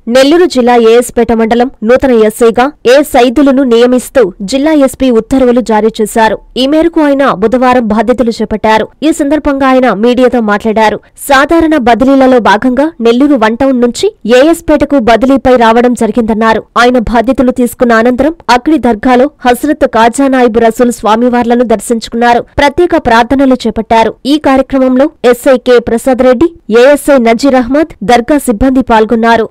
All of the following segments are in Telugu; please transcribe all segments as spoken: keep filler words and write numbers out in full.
నెల్లూరు జిల్లా ఏఎస్పేట మండలం నూతన ఎస్ఐగా ఏ సైదులను నియమిస్తూ జిల్లా ఎస్పీ ఉత్తర్వులు జారీ చేశారు. ఈ మేరకు ఆయన బుధవారం బాధ్యతలు చేపట్టారు. ఈ సందర్భంగా ఆయన మీడియాతో మాట్లాడారు. సాధారణ బదిలీలలో భాగంగా నెల్లూరు వన్ టౌన్ నుంచి ఏఎస్పేటకు బదిలీపై రావడం జరిగిందన్నారు. ఆయన బాధ్యతలు తీసుకున్న అనంతరం అక్కడి దర్గాలో హస్రత్ కాజా నాయిబ్ రసూల్ స్వామివార్లను దర్శించుకున్నారు. ప్రత్యేక ప్రార్థనలు చేపట్టారు. ఈ కార్యక్రమంలో SI K Prasad Reddy, ASI Nazir Ahmed, దర్గా సిబ్బంది పాల్గొన్నారు.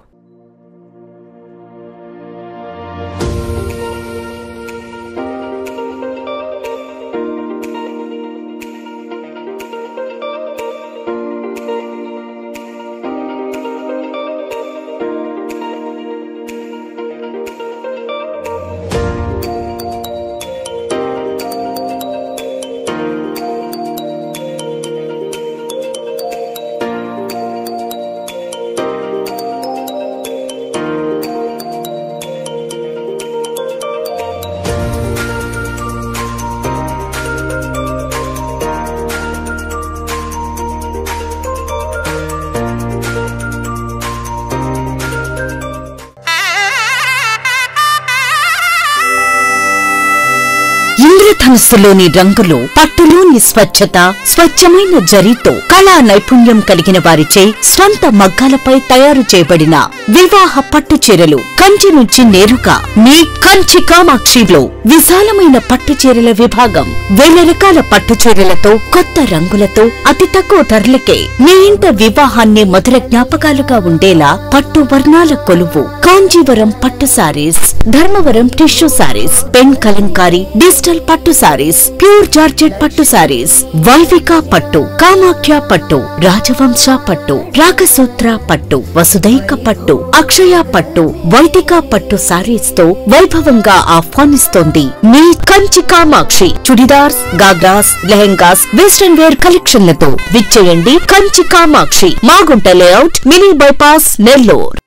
ఇంద్రధనుస్సులోని రంగులు, పట్టులోని స్వచ్ఛత, స్వచ్ఛమైన జరీతో కళా నైపుణ్యం కలిగిన వారిచే స్వంత మగ్గాలపై తయారు చేయబడిన వివాహ పట్టు చీరలు కంచి నుంచి నేరుగా మీ కంచి కామాక్షిలో విశాలమైన పట్టు చీరల విభాగం. వేల రకాల పట్టు చీరలతో, కొత్త రంగులతో, అతి తక్కువ ధరలకే మీ ఇంట వివాహాన్ని మధుర జ్ఞాపకాలుగా ఉండేలా పట్టు వర్ణాల కొలువు కాంజీవరం పట్టు sarees, Dharmavaram tissue sarees, pen Kalamkari, digital పట్టు సారీస్, ప్యూర్ జార్జెట్ పట్టు సారీస్, వైవిక పట్టు, కామాఖ్య పట్టు, రాజవంశ పట్టు, రాగసూత్ర పట్టు, వసుదైక పట్టు, అక్షయ పట్టు, వైదిక పట్టు సారీస్ తో వైభవంగా ఆహ్వానిస్తోంది మీ కంచి కామాక్షి. చుడిదార్స్, గాగ్రాస్, లెహెంగాస్, వెస్టర్న్ వేర్ కలెక్షన్లతో విచ్చేయండి Kanchi Kamakshi, Magunta layout, mini bypass, Nellore.